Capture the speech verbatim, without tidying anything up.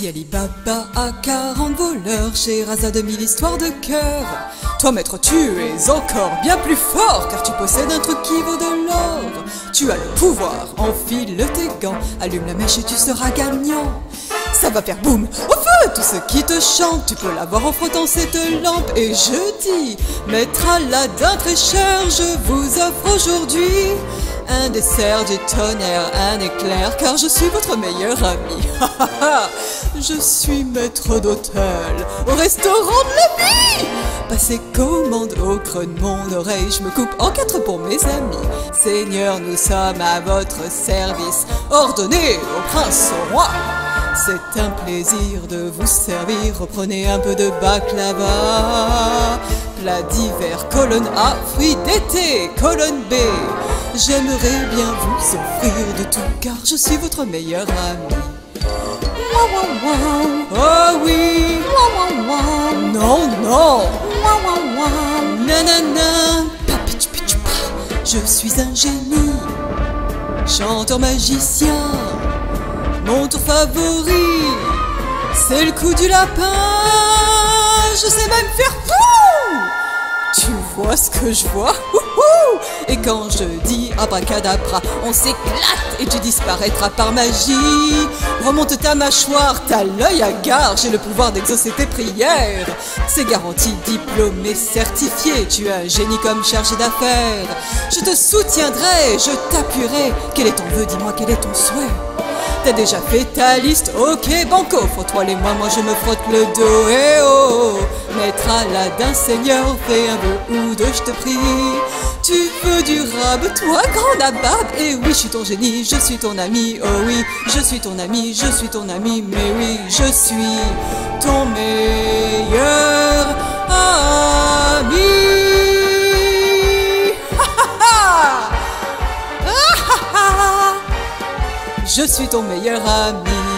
Si Ali Baba a quarante voleurs, Scheherazade mille histoires de cœur. Toi maître, tu es encore bien plus fort, car tu possèdes un truc qui vaut de l'or. Tu as le pouvoir, enfile tes gants, allume la mèche et tu seras gagnant. Ça va faire boum au feu, tout ce qui te chante. Tu peux l'avoir en frottant cette lampe. Et je dis, maître Aladin très cher, je vous offre aujourd'hui un dessert du tonnerre, un éclair, car je suis votre meilleur ami. Je suis maître d'hôtel au restaurant de la vie. Passez commande au creux de mon oreille, je me coupe en quatre pour mes amis. Seigneur, nous sommes à votre service, ordonnez au prince, au roi. C'est un plaisir de vous servir, reprenez un peu de baklava. Plat d'hiver, colonne A, fruits d'été, colonne B. J'aimerais bien vous offrir de tout, car je suis votre meilleur ami. Wow, wow, wow. Oh oui. Wow, wow, wow. Non, non. Wow, wow, wow. Nanana. Papichu, pichu, pa. Je suis un génie, chanteur magicien. Mon tour favori, c'est le coup du lapin. Je sais même faire fou. Tu vois ce que je vois? Ouhou. Et quand je dis abracadabra, on s'éclate et tu disparaîtras par magie. Remonte ta mâchoire, t'as l'œil hagard, j'ai le pouvoir d'exaucer tes prières. C'est garanti, diplômé, certifié, tu es un génie comme chargé d'affaires. Je te soutiendrai, je t'appuierai. Quel est ton vœu? Dis-moi, quel est ton souhait? T'as déjà fait ta liste? Ok, banco, frotte-toi les mains, moi je me frotte le dos. Eh oh, maître Aladin, seigneur, fais un vœu ou deux, je te prie. Tu veux du rab, toi, grand nabab? Eh oui, je suis ton génie, je suis ton ami. Oh oui, je suis ton ami, je suis ton ami. Mais oui, je suis ton meilleur ami. Je suis ton meilleur ami.